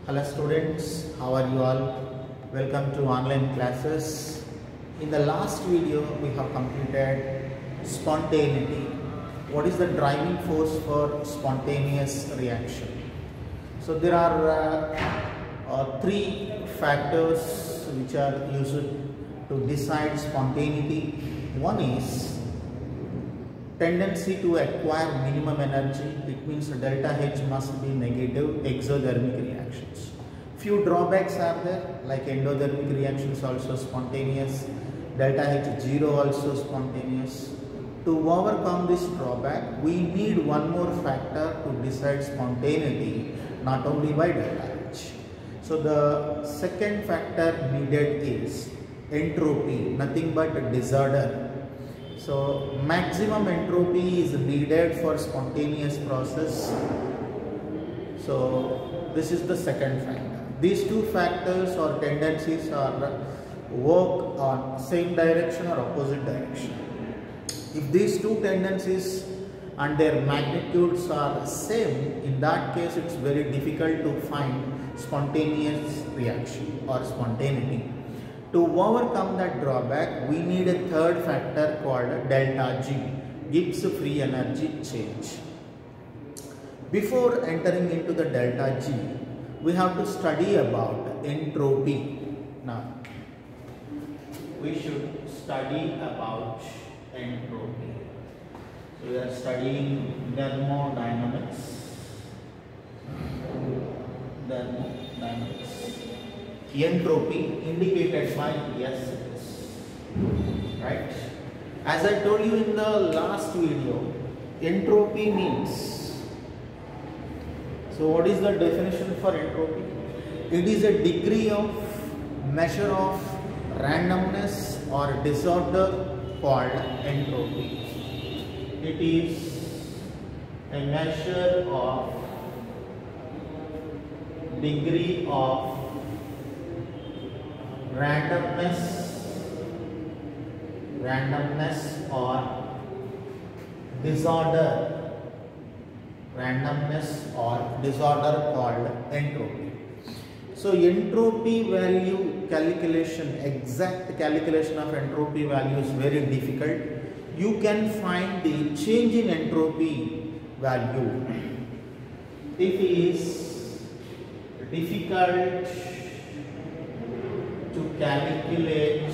Hello students, how are you all? Welcome to online classes. In the last video we have completed spontaneity. What is the driving force for spontaneous reaction? So there are three factors which are used to decide spontaneity. One is tendency to acquire minimum energy. It means delta H must be negative exothermic reactions. Few drawbacks are there, like endothermic reactions also spontaneous, delta H 0 also spontaneous. To overcome this drawback, we need one more factor to decide spontaneity, not only by delta H. So the second factor needed is entropy, nothing but disorder. So maximum entropy is needed for spontaneous process. So this is the second factor. These two factors or tendencies are work on same direction or opposite direction. If these two tendencies and their magnitudes are same, in that case it's very difficult to find spontaneous reaction or spontaneity. To overcome that drawback, we need a third factor called delta G, Gibbs free energy change. Before entering into the delta G, we have to study about entropy. Now, we should study about entropy. So we are studying thermodynamics. Entropy indicated by S, right? As I told you in the last video, entropy means, so what is the definition for entropy? It is a degree of measure of randomness or disorder called entropy. It is a measure of degree of randomness or disorder called entropy. So entropy value calculation, exact calculation of entropy value is very difficult. You can find the change in entropy value. If it is difficult to calculate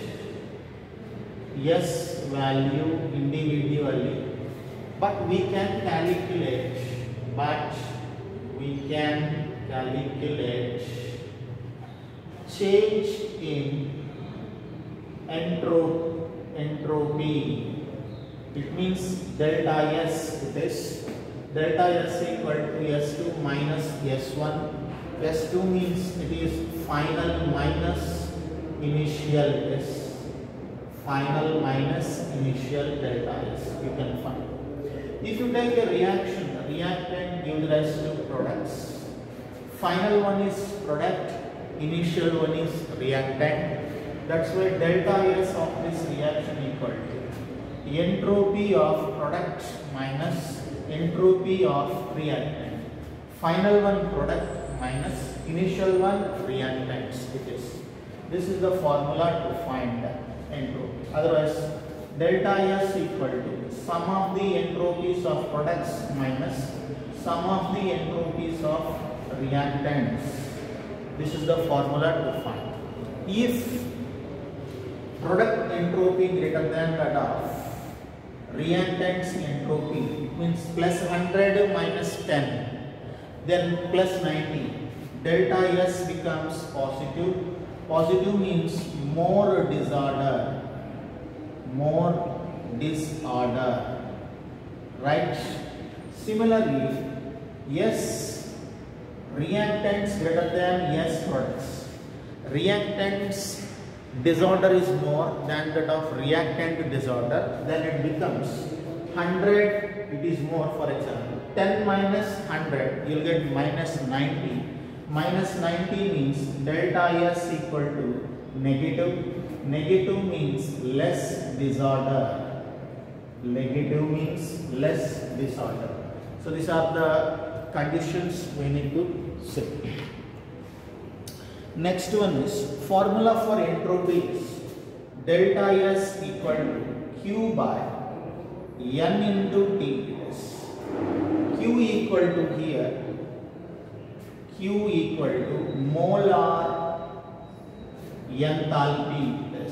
S value individually, but we can calculate change in entropy. It means delta S. It is delta S equal to S2 minus S1. S2 means it is final minus initial S. Final minus initial delta S. You can find. If you take a reaction, the reactant gives rise to products. Final one is product, initial one is reactant. That's why delta S of this reaction equal to entropy of product minus entropy of reactant. Final one product minus initial one reactants. This is the formula to find entropy. Otherwise, delta S equal to sum of the entropies of products minus sum of the entropies of reactants. This is the formula to find. If product entropy greater than that of reactants entropy, it means plus 100 minus 10, then plus 90. Delta S becomes positive. Positive means more disorder, right? Similarly, S reactants greater than S products. Reactants disorder is more than that of reactant disorder, then it becomes 100, it is more. For example, 10 minus 100, you will get minus 90. Minus 90 means delta S equal to negative. Negative means less disorder. So these are the conditions we need to see. Next one is formula for entropy is delta S equal to Q by N into T. Q equal to here, Q equal to molar enthalpy.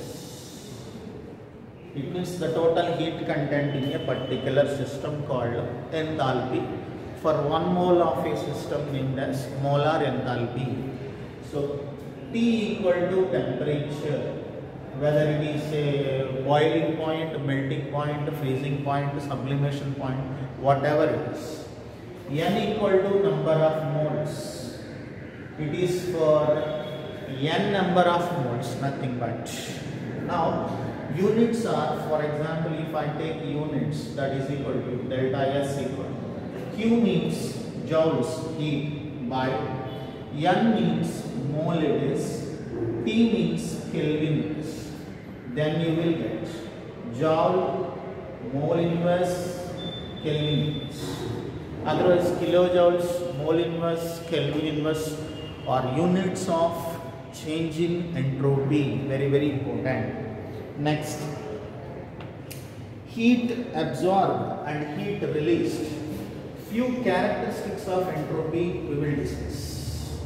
It means the total heat content in a particular system called enthalpy. For 1 mole of a system named as molar enthalpy. So T equal to temperature, whether it is a boiling point, melting point, freezing point, sublimation point, whatever it is. N equal to number of moles. It is for N number of moles, nothing but. Now units are, for example, if I take units, that is equal to delta S equal to Q means joules heat by N means mole it is, T means Kelvin it is. Then you will get joule, mole inverse, Kelvin inverse. Otherwise kilojoules, mole inverse, Kelvin inverse are units of change in entropy. Very, very important. Next, heat absorbed and heat released. Few characteristics of entropy we will discuss.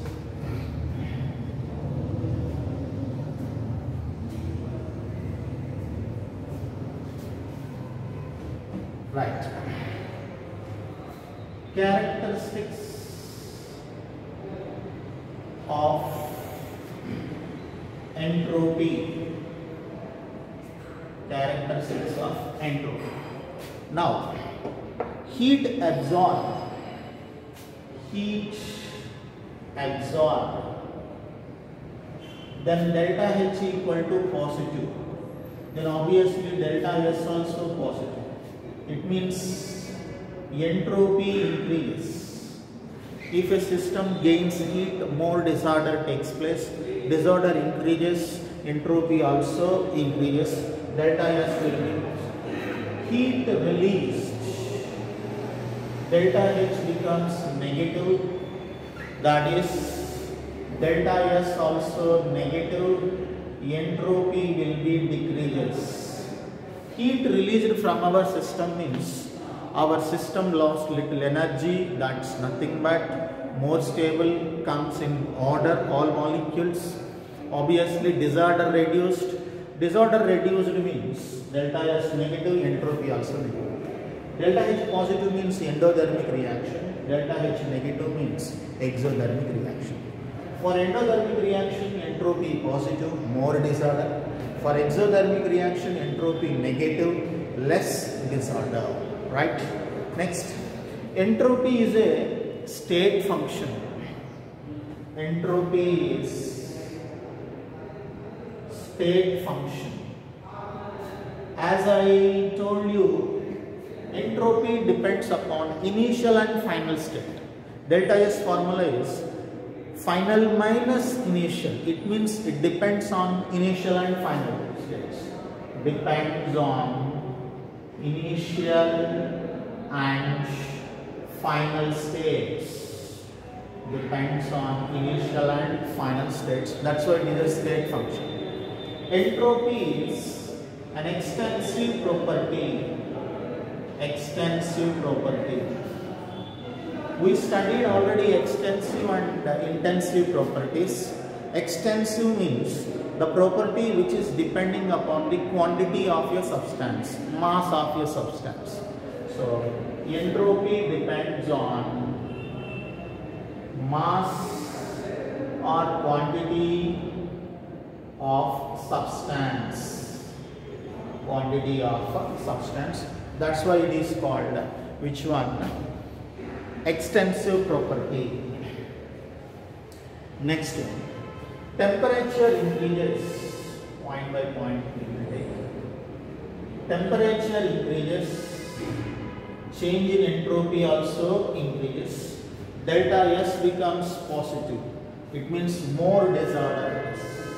Right. Characteristics of entropy. Characteristics of entropy. Now, heat absorbed, then delta H equal to positive, then obviously delta S also positive. It means entropy increases. If a system gains heat, more disorder takes place. Disorder increases, entropy also increases. Delta S will be heat released. Delta H becomes negative. That is delta S also negative. Entropy will be decreases. Heat released from our system means our system lost little energy. That's nothing but more stable, comes in order, all molecules. Obviously disorder reduced. Disorder reduced means delta S negative, entropy also negative. Delta H positive means endothermic reaction. Delta H negative means exothermic reaction. For endothermic reaction, entropy positive, more disorder. For exothermic reaction, entropy negative, less disorder. Right? Next, entropy is a state function. Entropy is state function. As I told you, entropy depends upon initial and final state. Delta S formula is final minus initial. It means it depends on initial and final states. Depends on initial and final states. Depends on initial and final states. That's why it is a state function. Entropy is an extensive property. Extensive property. We studied already extensive and intensive properties. Extensive means the property which is depending upon the quantity of your substance, mass of your substance. So entropy depends on mass or quantity of substance. Quantity of substance. That's why it is called which one? Extensive property. Next one. Temperature increases. Point by point we will take. Temperature increases. Change in entropy also increases. Delta S becomes positive. It means more disorder.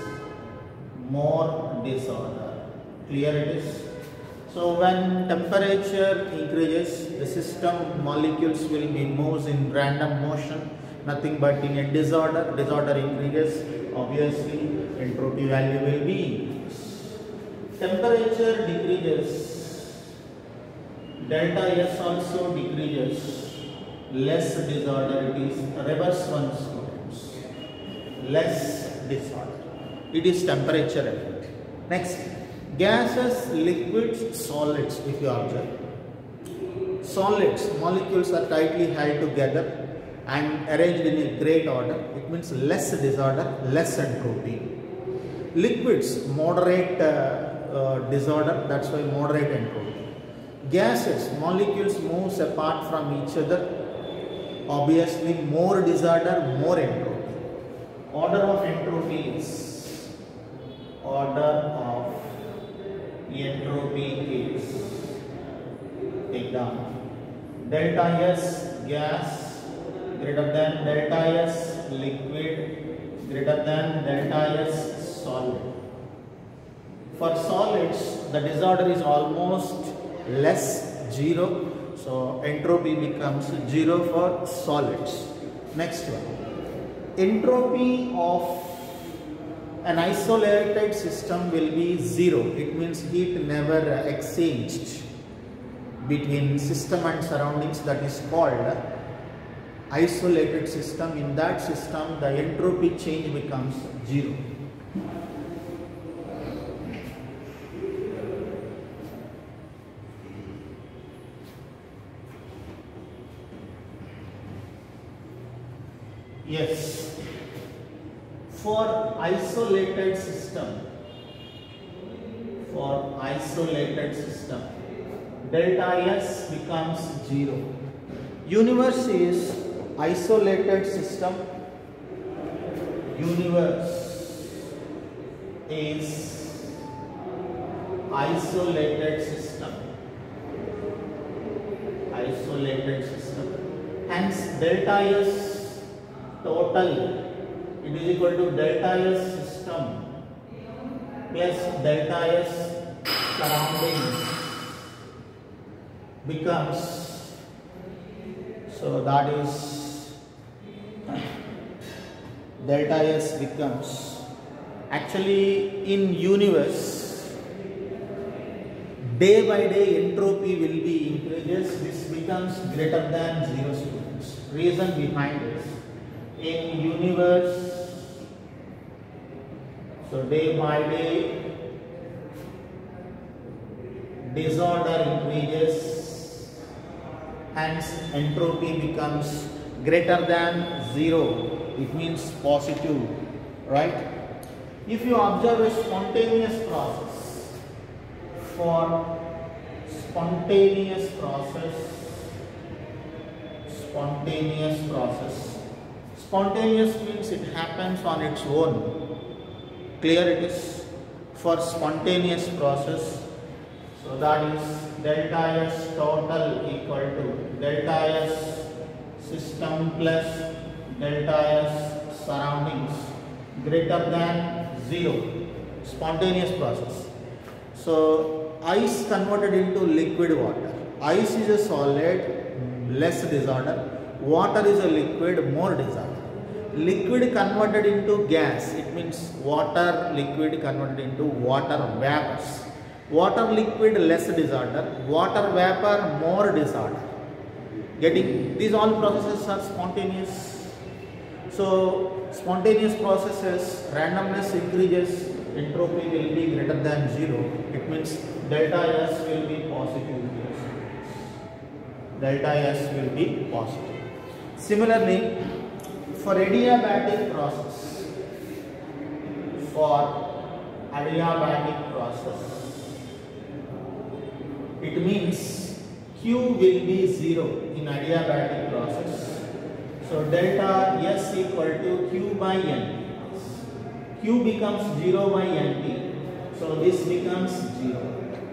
More disorder. Clear it is? So when temperature increases, the system molecules will be moves in random motion. Nothing but in a disorder increases, obviously entropy value will be increased. Temperature decreases, delta S also decreases, less disorder it is, reverse one students, less disorder. It is temperature effect. Next, gases, liquids, solids. If you observe, solids, molecules are tightly held together and arranged in a great order. It means less disorder, less entropy. Liquids, moderate disorder, that's why moderate entropy. Gases, molecules moves apart from each other, obviously more disorder, more entropy. Order of entropy is, take down, delta S gas greater than delta S liquid greater than delta S solid. For solids, the disorder is almost less, 0. So entropy becomes 0 for solids. Next one, entropy of an isolated system will be 0. It means heat never exchanged between system and surroundings, that is called isolated system. In that system, the entropy change becomes 0. Yes, for isolated system, delta S becomes 0. Universe is isolated system. Universe is isolated system. Hence, delta S total, it is equal to delta S system plus delta S surroundings becomes, so that is delta S becomes, actually in universe day by day entropy will be increases, this becomes greater than 0 students. Reason behind this, in universe, so day by day disorder increases, hence entropy becomes greater than 0. It means positive, right? If you observe a spontaneous process, for spontaneous process, spontaneous means it happens on its own. Clear it is? For spontaneous process, so that is delta S total equal to delta S system plus delta S surroundings greater than 0. Spontaneous process. So ice converted into liquid water. Ice is a solid, less disorder. Water is a liquid, more disorder. Liquid converted into gas, it means water liquid converted into water vapors. Water liquid, less disorder. Water vapor, more disorder. Getting, these all processes are spontaneous. So spontaneous processes, randomness increases, entropy will be greater than 0. It means delta S will be positive. Delta S will be positive. Similarly, for adiabatic process, it means Q will be 0 in adiabatic process. So delta S equal to Q by N. Q becomes 0 by NT. So this becomes 0.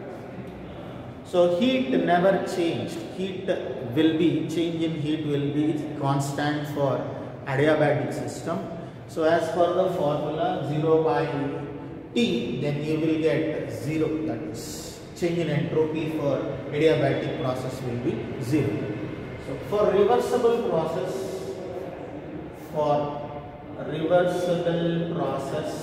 So heat never changed. Change in heat will be constant for adiabatic system. So as per the formula 0 by T, then you will get 0, that is change in entropy for adiabatic process will be 0. So for reversible process, for reversible process,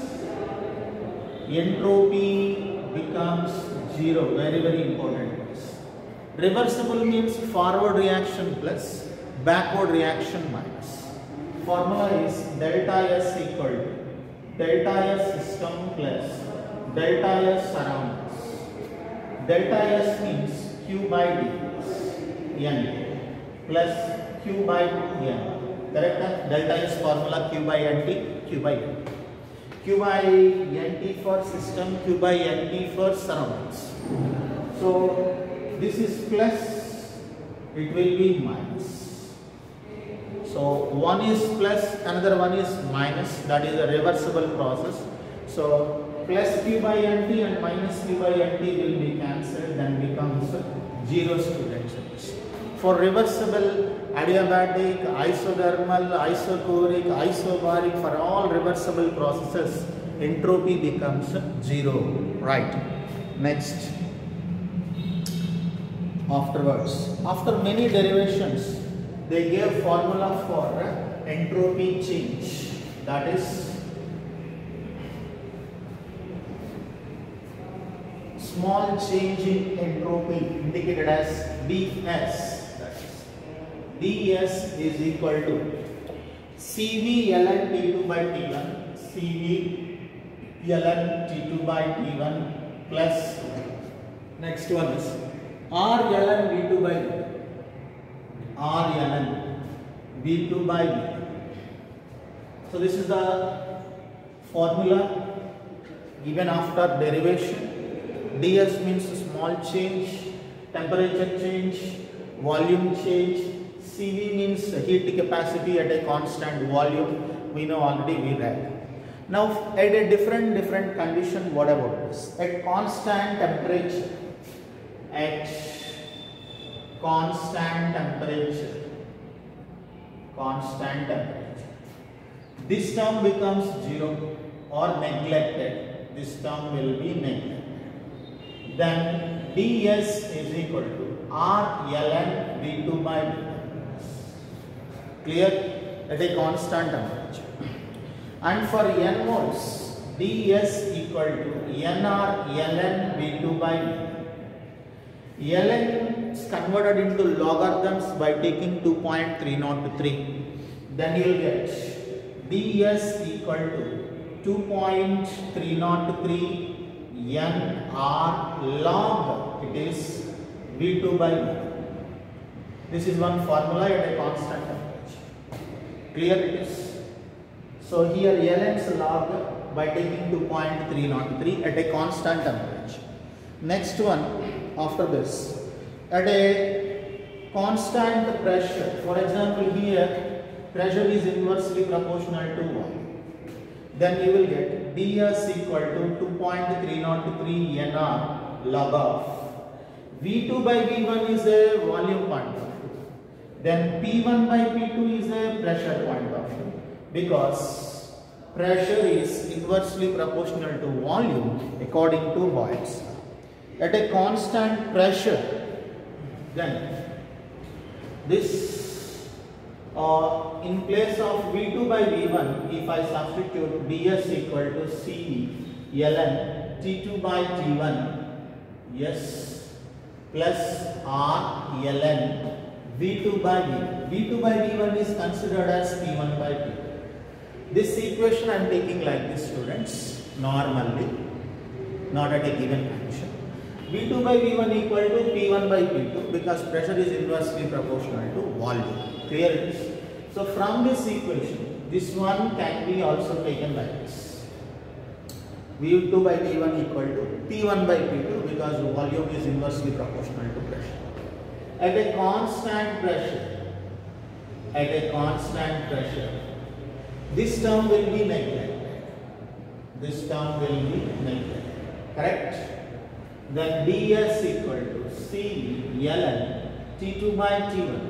entropy becomes zero. Very, very important. Reversible means forward reaction plus, backward reaction minus. Formula is delta S equal to delta S system plus delta S surroundings. Delta S means Q by D N plus Q by N. Correct? Delta S formula Q by NT, Q by N. Q by NT for system, Q by NT for surroundings. So this is plus, it will be minus. So one is plus, another one is minus. That is a reversible process. So plus Q by NT and minus Q by NT will be cancelled, then becomes 0 students. For reversible, adiabatic, isothermal, isochoric, isobaric, for all reversible processes, entropy becomes 0. Right. Next. Afterwards, after many derivations, they gave formula for entropy change. That is small change in entropy indicated as ds. ds is equal to Cv ln T2 by T1, Cv ln T2 by T1 plus next one is R ln V2 by V, R ln V2 by V. So this is the formula given after derivation. ds means small change, temperature change, volume change. Cv means heat capacity at a constant volume. We know already we read. Now at a different condition, what about this? At constant temperature, at constant temperature, this term becomes 0 or neglected. This term will be neglected. Then ds is equal to R ln V2 by V. Clear? At a constant temperature. And for n moles, ds equal to nR ln V2 by V. ln is converted into logarithms by taking 2.303. Then you will get ds equal to 2.303 nR log, it is V2 by V. This is one formula at a constant temperature. Clear it is? So here ln's log by taking 2.303 at a constant temperature. Next one after this, at a constant pressure, for example here pressure is inversely proportional to 1. Then you will get ds equal to 2.303 nR log of V2 by V1 is a volume point of view. Then P1 by P2 is a pressure point of view, because pressure is inversely proportional to volume according to Boyle's law. At a constant pressure, then this in place of V2 by V1, if I substitute ds equal to Cv ln T2 by T1, yes, plus R ln V2 by V. V2 by V1 is considered as P1 by P2. This equation I am taking like this, students, normally, not at a given condition. V2 by V1 equal to P1 by P2 because pressure is inversely proportional to volume. Clear it is? So from this equation, this one can be also taken like this. V2 by V1 equal to P1 by P2 because volume is inversely proportional to pressure. At a constant pressure, this term will be neglected. This term will be neglected. Correct? Then ds equal to Cv ln T2 by T1.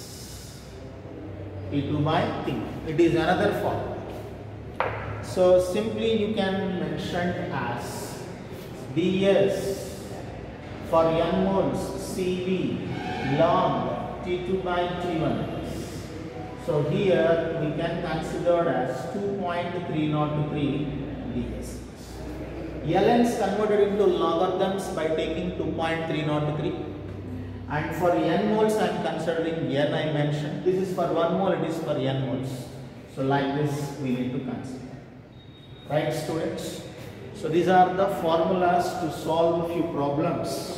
T2 by T1. It is another formula. So simply you can mention as ds for n moles Cv log T2 by T1. So here we can consider as 2.303 dS. ln's converted into logarithms by taking 2.303, and for n moles I am considering n I mentioned. This is for 1 mole, it is for n moles. So like this we need to consider. Right, students? So these are the formulas to solve a few problems.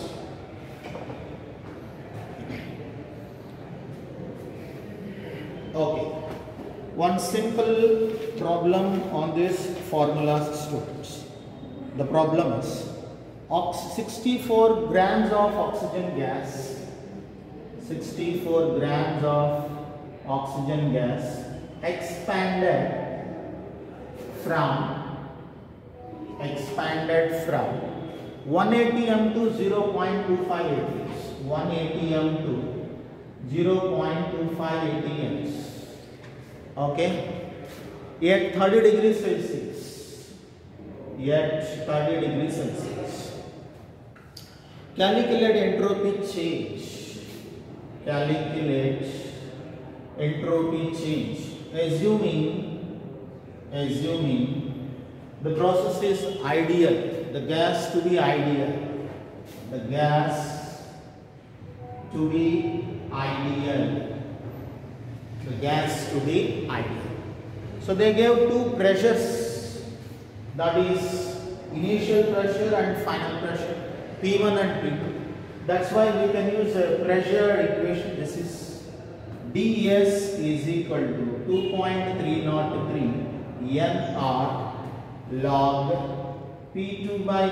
Okay, one simple problem on this formulas, students. The problem is 64 grams of oxygen gas, 64 grams of oxygen gas expanded from 1 atm to 0.25 atms, 1 atm to 0.25 atms, okay, at 30 degrees Celsius, at 30 degrees Celsius. Calculate entropy change, calculate entropy change, assuming the process is ideal, the gas to be ideal, the gas to be ideal, the gas to be ideal. So they gave two pressures, that is initial pressure and final pressure, P1 and P2. That's why we can use a pressure equation. This is ds is equal to 2.303 nR log P2 by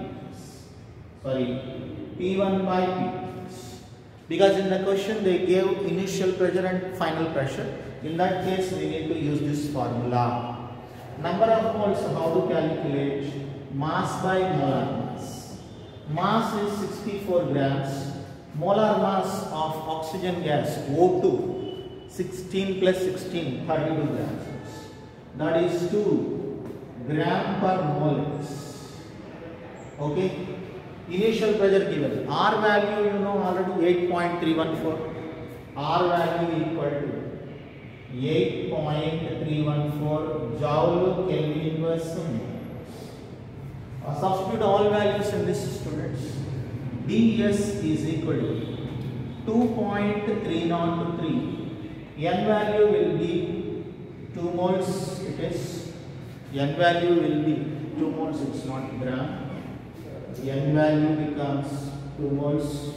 P1 by P. Because in the question they gave initial pressure and final pressure. In that case we need to use this formula. Number of moles, how to calculate? Mass by molar mass. Mass is 64 grams. Molar mass of oxygen gas O2 16 plus 16 32 grams. That is 2 gram per mole. Okay. Initial pressure given. R value you know already 8.314. R value equal to 8.314 joule Kelvin inverse. Substitute all values in this, students. ds is equal to 2.303. N value will be 2 moles. It is N value will be 2 moles. It's not gram. N value becomes 2 moles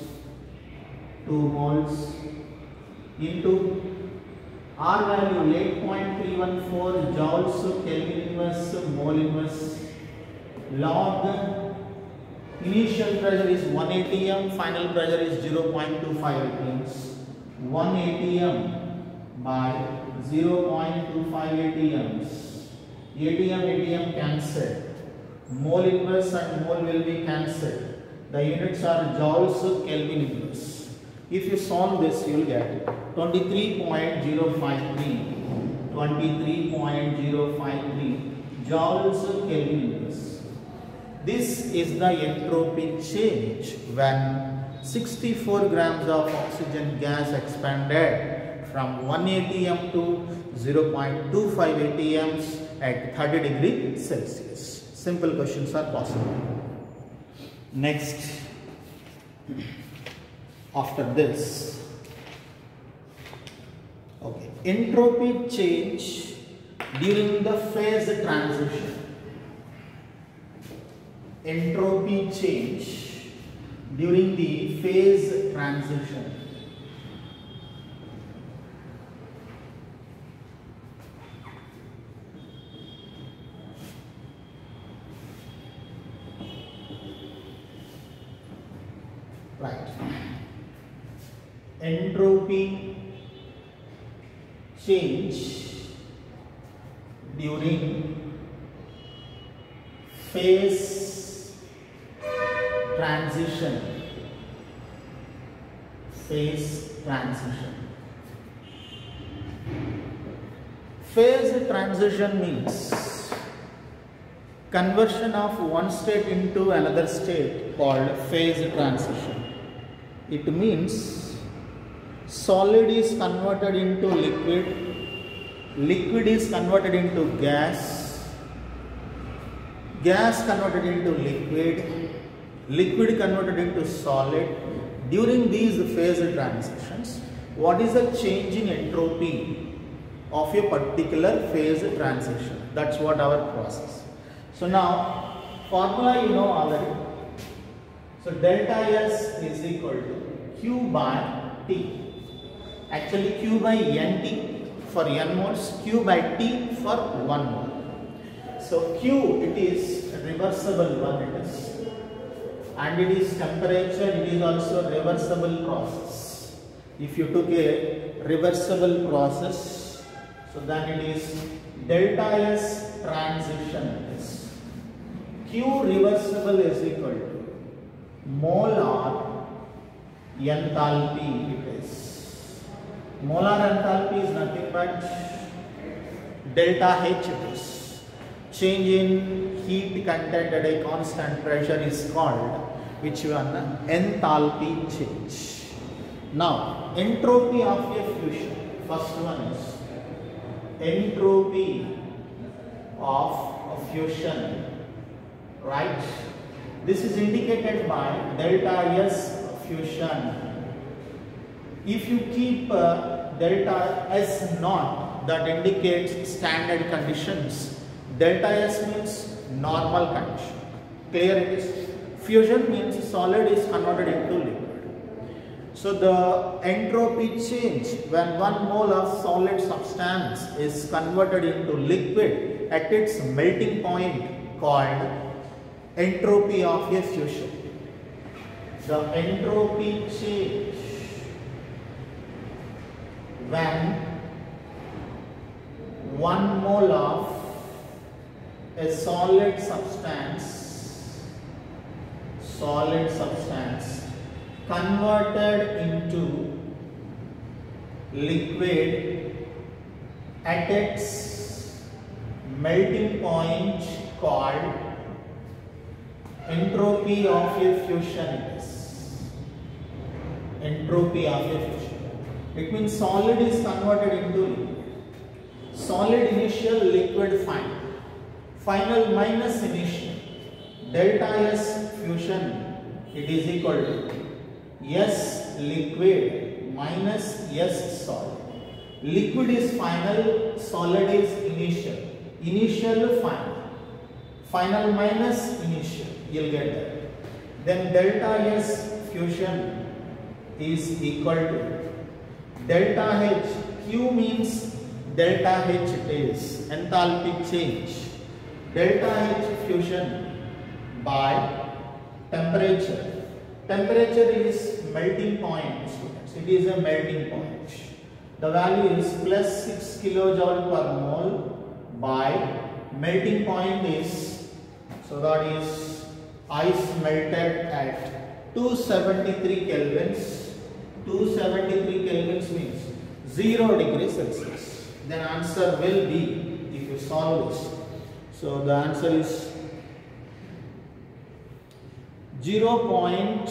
into R value 8.314 joules Kelvin inverse mole inverse log initial pressure is 1 atm, final pressure is 0.25 atms. 1 atm by 0.25 atms. atm cancelled. Mole inverse and mole will be cancelled. The units are joules Kelvin inverse. If you solve this, you will get 23.053 joules Kelvin inverse. This is the entropy change when 64 grams of oxygen gas expanded from 1 atm to 0.25 atms at 30 degrees Celsius. Simple questions are possible. Next, after this, okay, entropy change during the phase transition. Entropy change during the phase transition. Right. Entropy change during phase transition. Phase transition. Phase transition means conversion of one state into another state called phase transition. It means solid is converted into liquid liquid is converted into gas, gas converted into liquid, liquid converted into solid. During these phase transitions, what is the change in entropy of a particular phase transition? That's what our process. So now, formula you know already. So delta S is equal to Q by T. Actually Q by NT for N moles, Q by T for 1 mole. So Q, it is reversible one, it is. And it is temperature, it is also reversible process. If you took a reversible process, so then it is delta S transition is Q reversible is equal to molar enthalpy, it is. Molar enthalpy is nothing but delta H, it is. Change in heat content at a constant pressure is called which one? Enthalpy change. Now, entropy of a fusion. First one is entropy of a fusion, right? This is indicated by delta S fusion. If you keep delta S naught, that indicates standard conditions. Delta S means normal condition. Clear it is? Fusion means solid is converted into liquid. So the entropy change when 1 mole of solid substance is converted into liquid at its melting point called entropy of a fusion. The entropy change when 1 mole of a solid substance converted into liquid at its melting point called entropy of a fusion. It is entropy of a fusion. It means solid is converted into liquid. Solid initial, liquid final. Final minus initial. Delta S fusion, it is equal to S liquid minus S solid. Liquid is final, solid is initial. Initial final. Final minus initial, you'll get that. Then delta S fusion is equal to delta H. Q means delta H, it is enthalpy change. Delta H fusion by temperature. Temperature is melting point, students. It is a melting point. The value is plus 6 kilojoule per mole by melting point is, so that is ice melted at 273 kelvins. 273 kelvins means 0 degrees Celsius. Then answer will be, if you solve this. So the answer is 0.0219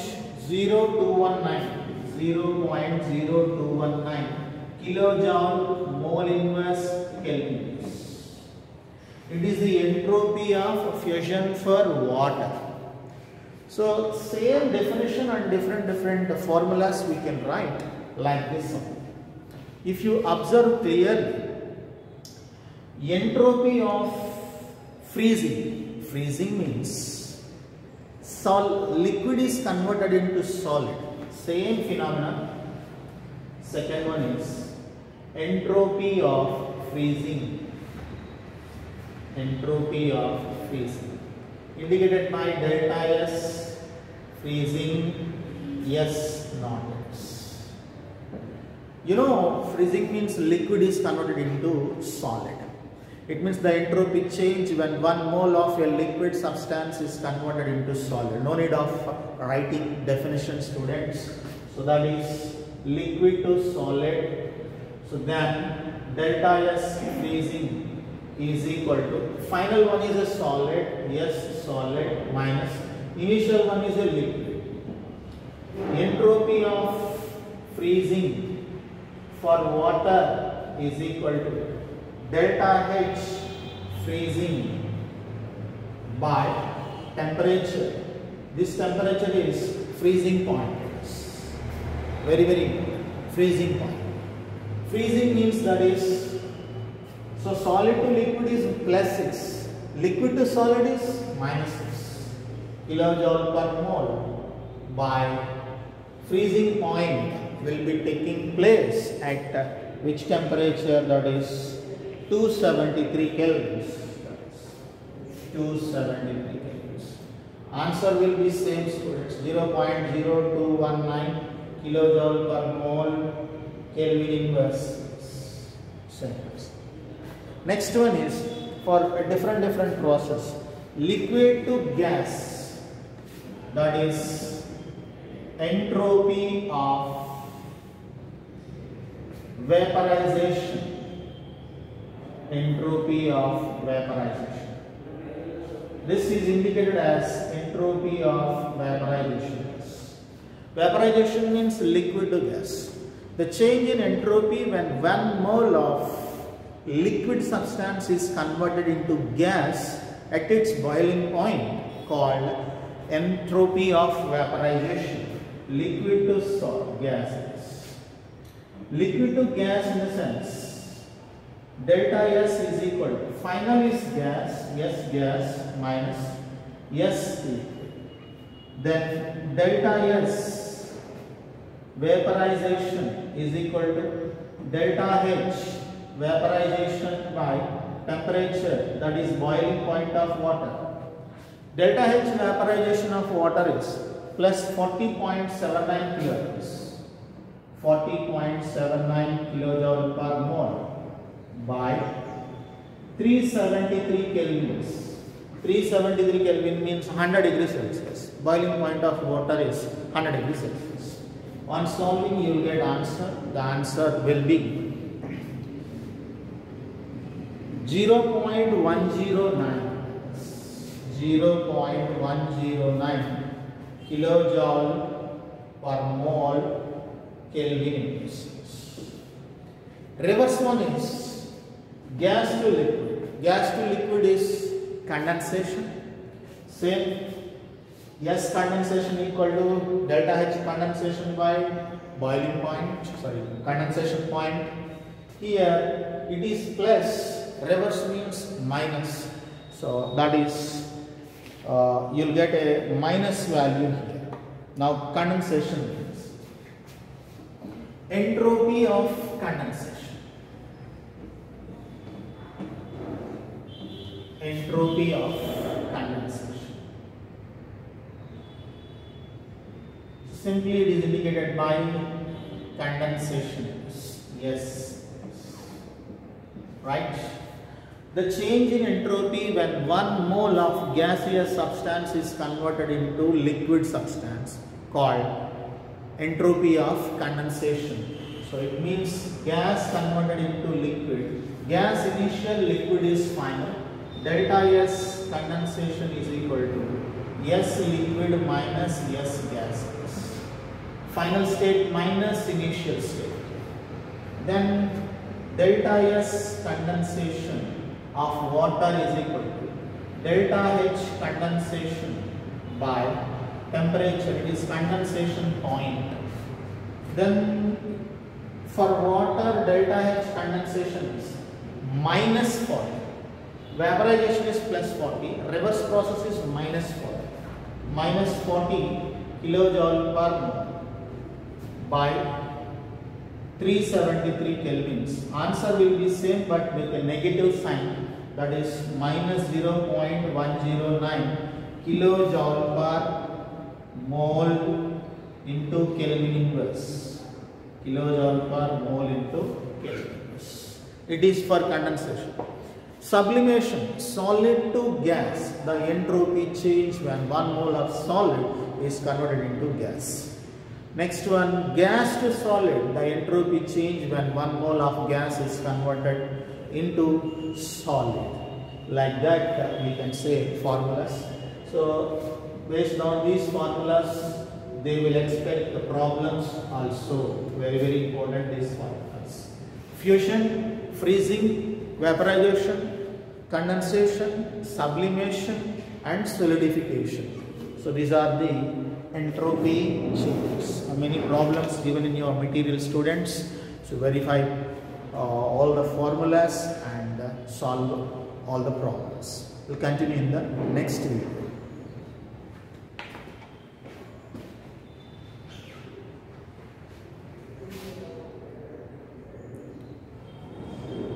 kilojoule mole inverse Kelvin. It is the entropy of fusion for water. So same definition and different formulas we can write like this. If you observe clearly, entropy of freezing. Freezing means liquid is converted into solid. Same phenomenon. Second one is entropy of freezing. Entropy of freezing. Indicated by delta S, freezing S naught. You know, freezing means liquid is converted into solid. It means the entropy change when 1 mole of a liquid substance is converted into solid. No need of writing definition, students. So that is liquid to solid. So then delta S freezing is equal to, final one is a solid, S solid minus initial one is a liquid. Entropy of freezing for water is equal to delta H freezing by temperature. This temperature is freezing point. Very important. Freezing point. Freezing means that is, so solid to liquid is +6, liquid to solid is -6 kilojoule per mole by freezing point will be taking place at which temperature, that is 273 kelvins. 273 kelvins. Answer will be same, students, 0.0219 kilojoule per mole Kelvin inverse. Next one is for a different process, liquid to gas, that is entropy of vaporization. Entropy of vaporization. This is indicated as entropy of vaporization. Vaporization means liquid to gas. The change in entropy when 1 mole of liquid substance is converted into gas at its boiling point, called entropy of vaporization. Liquid to gases. Liquid to gas in the sense, delta S is equal to, final is gas, S gas minus S liquid. Then delta S vaporization is equal to delta H vaporization by temperature, that is boiling point of water. Delta H vaporization of water is plus 40.79 kilojoules. 40.79 kilojoule per mole by 373 kelvins. 373 Kelvin means 100 degrees Celsius. Boiling point of water is 100 degrees Celsius. On solving, you will get answer. The answer will be 0.109 kilojoule per mole Kelvin. Reverse one is gas to liquid. Gas to liquid is condensation. Same, S condensation equal to delta H condensation by boiling point, condensation point. Here it is plus, reverse means minus. So that is, you will get a minus value here. Now condensation means entropy of condensation. Entropy of condensation. Simply it is indicated by condensation. Yes. Right? The change in entropy when 1 mole of gaseous substance is converted into liquid substance, called entropy of condensation. So it means gas converted into liquid. Gas initial, liquid is final. Delta S condensation is equal to S liquid minus S gases. Final state minus initial state. Then delta S condensation of water is equal to delta H condensation by temperature. It is condensation point. Then for water, delta H condensation is minus 40. Vaporization is plus 40. Reverse process is minus 40. Minus 40 kilojoule per mole by 373 kelvins. Answer will be same but with a negative sign, that is minus 0.109 kilojoule per mole into Kelvin inverse. Kilojoule per mole into Kelvin inverse. It is for condensation. Sublimation, solid to gas, the entropy change when 1 mole of solid is converted into gas. Next one, gas to solid, the entropy change when 1 mole of gas is converted into solid. Like that we can say formulas. So based on these formulas, they will expect the problems also. Very important, these formulas. Fusion, freezing, vaporization, condensation, sublimation and solidification. So these are the entropy changes. Many problems given in your material, students. So verify all the formulas and solve all the problems. We'll continue in the next video.